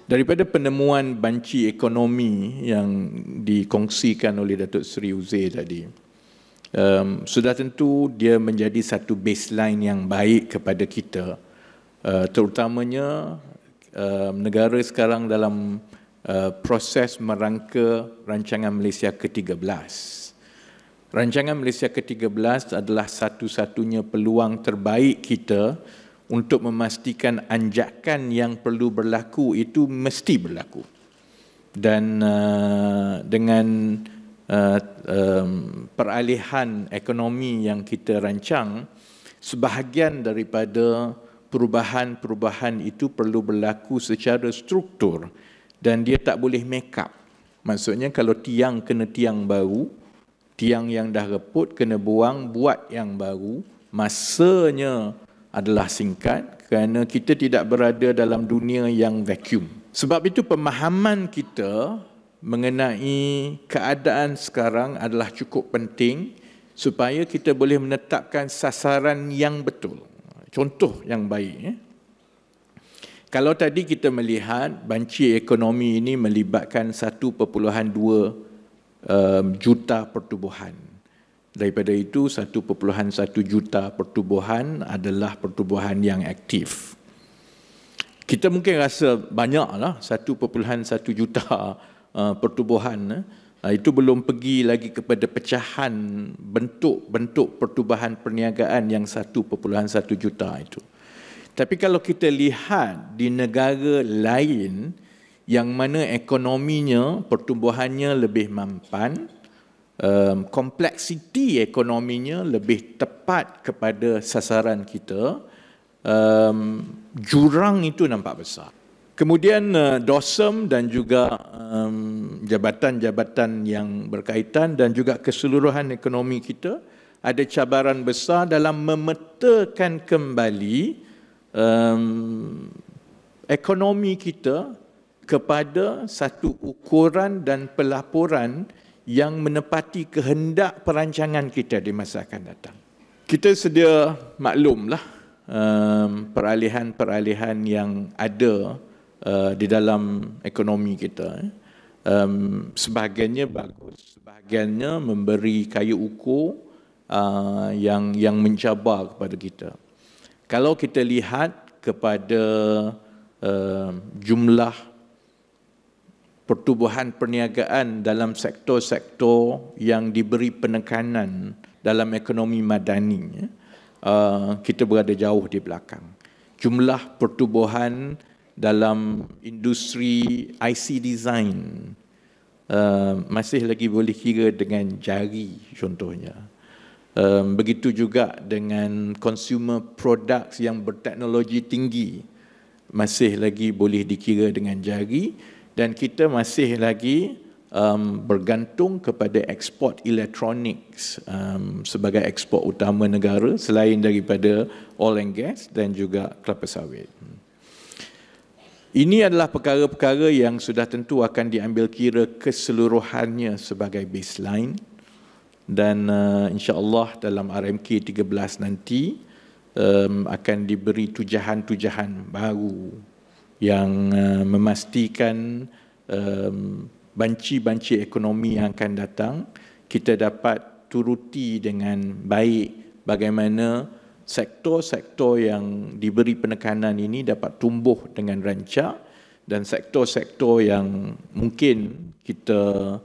Daripada penemuan banci ekonomi yang dikongsikan oleh Datuk Seri Uzair tadi, sudah tentu dia menjadi satu baseline yang baik kepada kita, terutamanya negara sekarang dalam proses merangka rancangan Malaysia ke-13. Rancangan Malaysia ke-13 adalah satu-satunya peluang terbaik kita untuk memastikan anjakan yang perlu berlaku itu mesti berlaku. Dan dengan peralihan ekonomi yang kita rancang, sebahagian daripada perubahan-perubahan itu perlu berlaku secara struktur dan dia tak boleh make up. Maksudnya kalau tiang kena tiang baru, tiang yang dah reput kena buang, buat yang baru, masanya adalah singkat kerana kita tidak berada dalam dunia yang vacuum. Sebab itu pemahaman kita mengenai keadaan sekarang adalah cukup penting supaya kita boleh menetapkan sasaran yang betul. Contoh yang baik. Kalau tadi kita melihat banci ekonomi ini melibatkan 1.2 juta pertubuhan. Daripada itu 1.1 juta pertubuhan adalah pertubuhan yang aktif. Kita mungkin rasa banyaklah 1.1 juta pertubuhan. Itu belum pergi lagi kepada pecahan bentuk-bentuk pertubuhan perniagaan yang 1.1 juta itu. Tapi kalau kita lihat di negara lain yang mana ekonominya, pertumbuhannya lebih mampan, kompleksiti ekonominya lebih tepat kepada sasaran kita, jurang itu nampak besar. Kemudian DOSM dan juga jabatan-jabatan yang berkaitan dan juga keseluruhan ekonomi kita ada cabaran besar dalam memetakan kembali ekonomi kita kepada satu ukuran dan pelaporan yang menepati kehendak perancangan kita di masa akan datang. Kita sedia maklumlah peralihan-peralihan yang ada di dalam ekonomi kita. Sebahagiannya bagus, sebahagiannya memberi kayu ukur yang mencabar kepada kita. Kalau kita lihat kepada jumlah pertubuhan perniagaan dalam sektor-sektor yang diberi penekanan dalam ekonomi madani, kita berada jauh di belakang. Jumlah pertubuhan dalam industri IC design masih lagi boleh kira dengan jari contohnya. Begitu juga dengan consumer products yang berteknologi tinggi, masih lagi boleh dikira dengan jari. Dan kita masih lagi bergantung kepada ekspor elektronik sebagai ekspor utama negara selain daripada oil and gas dan juga kelapa sawit. Ini adalah perkara-perkara yang sudah tentu akan diambil kira keseluruhannya sebagai baseline dan insya-Allah dalam RMK 13 nanti akan diberi tujahan-tujahan baru yang memastikan banci-banci ekonomi yang akan datang kita dapat turuti dengan baik bagaimana sektor-sektor yang diberi penekanan ini dapat tumbuh dengan rancak dan sektor-sektor yang mungkin kita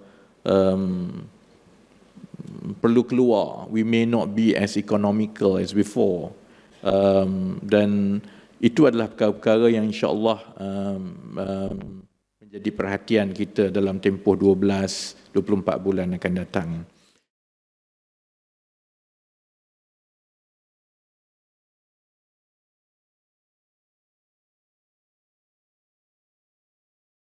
perlu keluar, we may not be as economical as before, dan itu adalah perkara-perkara yang insya-Allah menjadi perhatian kita dalam tempoh 12-24 bulan akan datang.